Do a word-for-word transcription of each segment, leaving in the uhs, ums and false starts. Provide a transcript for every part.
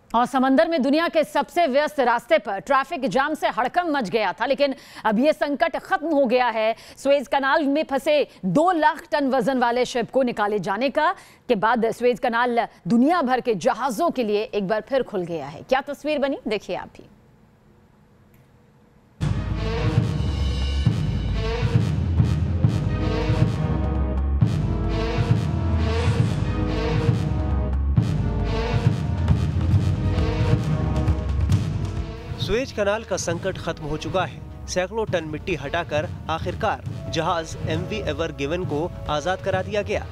और समंदर में दुनिया के सबसे व्यस्त रास्ते पर ट्रैफिक जाम से हड़कंप मच गया था, लेकिन अब यह संकट खत्म हो गया है। सुएज कनाल में फंसे दो लाख टन वजन वाले शिप को निकाले जाने का के बाद सुएज कनाल दुनिया भर के जहाजों के लिए एक बार फिर खुल गया है। क्या तस्वीर बनी, देखिए आप भी। सुएज कनाल का संकट खत्म हो चुका है। सैकड़ों टन मिट्टी हटाकर आखिरकार जहाज एमवी एवर गिवन को आजाद करा दिया गया।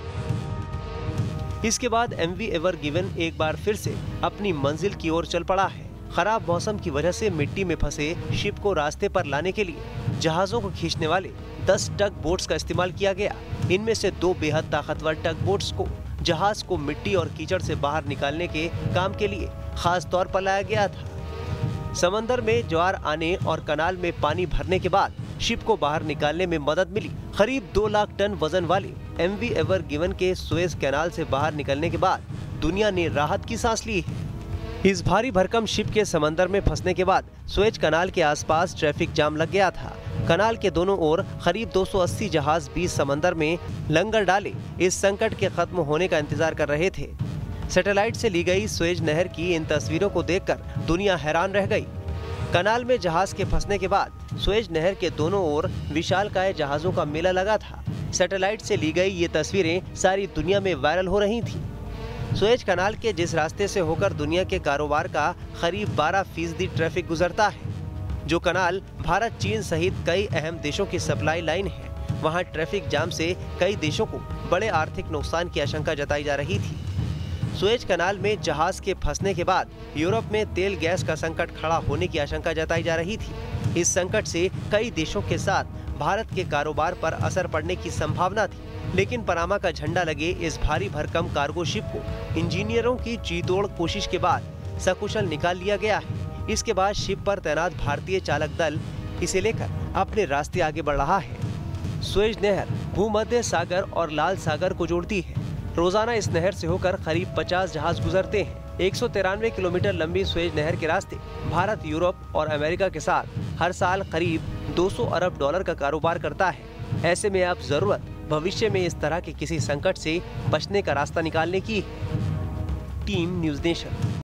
इसके बाद एमवी एवर गिवन एक बार फिर से अपनी मंजिल की ओर चल पड़ा है। खराब मौसम की वजह से मिट्टी में फंसे शिप को रास्ते पर लाने के लिए जहाजों को खींचने वाले दस टग बोट्स का इस्तेमाल किया गया। इनमें से दो बेहद ताकतवर टग बोट्स को जहाज को मिट्टी और कीचड़ से बाहर निकालने के काम के लिए खास तौर पर लाया गया था। समंदर में ज्वार आने और कनाल में पानी भरने के बाद शिप को बाहर निकालने में मदद मिली। करीब दो लाख टन वजन वाले एमवी एवर गिवन के सुएज कैनाल से बाहर निकलने के बाद दुनिया ने राहत की सांस ली है। इस भारी भरकम शिप के समंदर में फंसने के बाद सुएज कनाल के आसपास ट्रैफिक जाम लग गया था। कनाल के दोनों ओर करीब दो सौ अस्सी जहाज बीच समंदर में लंगर डाले इस संकट के खत्म होने का इंतजार कर रहे थे। सैटेलाइट से ली गई सुएज नहर की इन तस्वीरों को देखकर दुनिया हैरान रह गई। कनाल में जहाज के फंसने के बाद सुएज नहर के दोनों ओर विशालकाय जहाजों का मेला लगा था। सैटेलाइट से ली गई ये तस्वीरें सारी दुनिया में वायरल हो रही थीं। सुएज कनाल के जिस रास्ते से होकर दुनिया के कारोबार का करीब बारह फीसदी ट्रैफिक गुजरता है, जो कनाल भारत, चीन सहित कई अहम देशों की सप्लाई लाइन है, वहाँ ट्रैफिक जाम से कई देशों को बड़े आर्थिक नुकसान की आशंका जताई जा रही थी। सुएज कनाल में जहाज के फंसने के बाद यूरोप में तेल गैस का संकट खड़ा होने की आशंका जताई जा रही थी। इस संकट से कई देशों के साथ भारत के कारोबार पर असर पड़ने की संभावना थी, लेकिन पनामा का झंडा लगे इस भारी भरकम कार्गो शिप को इंजीनियरों की जीतोड़ कोशिश के बाद सकुशल निकाल लिया गया है। इसके बाद शिप पर तैनात भारतीय चालक दल इसे लेकर अपने रास्ते आगे बढ़ रहा है। सुएज नहर भूमध्य सागर और लाल सागर को जोड़ती है। रोजाना इस नहर से होकर करीब पचास जहाज गुजरते हैं। एक सौ तिरानवे किलोमीटर लंबी सुएज नहर के रास्ते भारत, यूरोप और अमेरिका के साथ हर साल करीब दो सौ अरब डॉलर का कारोबार करता है। ऐसे में अब जरूरत भविष्य में इस तरह के किसी संकट से बचने का रास्ता निकालने की। Team News nation.